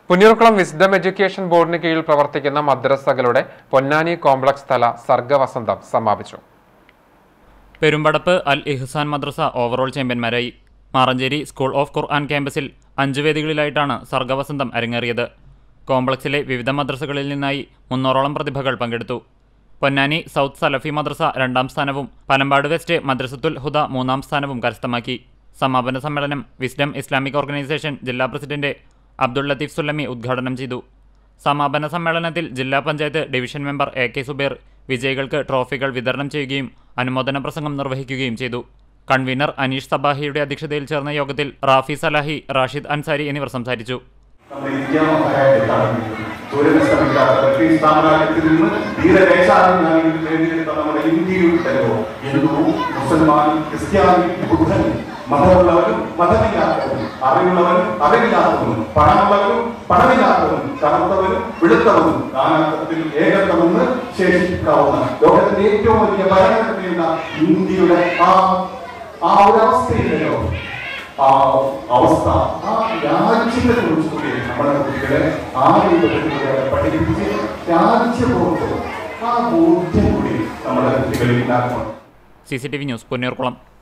Punnurkulam wisdom education ബോർഡിന് കീഴിൽ പ്രവർത്തിക്കുന്ന മദ്രസകളുടെ പൊന്നാനി കോംപ്ലക്സ് തല സർഗവസന്തം സമാപിച്ചു. പെരുമ്പടപ്പ് അൽ ഇഹ്സാൻ മദ്രസ ഓവറോൾ ചാമ്പ്യന്മാരായി. മാറഞ്ചേരി സ്കൂൾ ഓഫ് ഖുർആൻ ക്യാമ്പസിൽ 5 വേദികളിലായിട്ടാണ് സർഗവസന്തം അരങ്ങേറിയത്. കോംപ്ലക്സിലെ വിവിധ മദ്രസകളിൽ നിന്നായി 300ഓളം പ്രതിഭകൾ പങ്കെടുത്തു. പൊന്നാനി സൗത്ത് സലഫി മദ്രസ 2ാം സ്ഥാനവും പനമ്പാട് വെസ്റ്റ് മദ്രസത്തുൽ ഹുദ 3ാം സ്ഥാനവും കരസ്ഥമാക്കി. സമാപന സമ്മേളനം വിസ്ഡം ഇസ്ലാമിക് ഓർഗനൈസേഷൻ ജില്ലാ പ്രസിഡന്റ് അബ്ദുൾ ലത്തീഫ് സുല്ലമി ഉദ്ഘാടനം ചെയ്തു. സമാപന സമ്മേളനത്തിൽ ജില്ലാ panchayat division member AK Subair വിജയികൾക്ക് ട്രോഫികൾ വിതരണം ചെയ്യുകയും അനുമോദന പ്രസംഗം നിർവഹിക്കുകയും ചെയ്തു. കൺവീനർ അനീഷ് സബാഹിയുടെ അധ്യക്ഷതയിൽ ചേർന്ന യോഗത്തിൽ റാഫി സലാഹി, റാഷിദ് അൻസാരി എന്നിവർ സംസാരിച്ചു. മതമുള്ളവരും മതമില്ലാത്തവരും, അറിവുള്ളവരും അറിവില്ലാത്തവരും, പണമുള്ളവരും പണമില്ലാത്തവരും, കറുത്തവരും വെളുത്തവരും നാനാത്വത്തിൽ ഏകത്വമെന്ന് ശേഷിപ്പിക്കാവുന്ന ലോകത്തിന്റെ ഏറ്റവും വലിയ ഭരണഘടനയുള്ള ഇന്ത്യയുടെ ആ ഒരു അവസ്ഥയിലല്ലോ, ആ അവസ്ഥ, ആ രാജ്യത്തെ കുറിച്ച് കൂടി നമ്മുടെ കുട്ടികളെ ആ രൂപത്തിലൂടെ പഠിപ്പിച്ച് രാജ്യബോധം, ആ ബോധ്യം കൂടി നമ്മുടെ കുട്ടികളിൽ ഉണ്ടാക്കണം. CCTV news, Punnurkulam.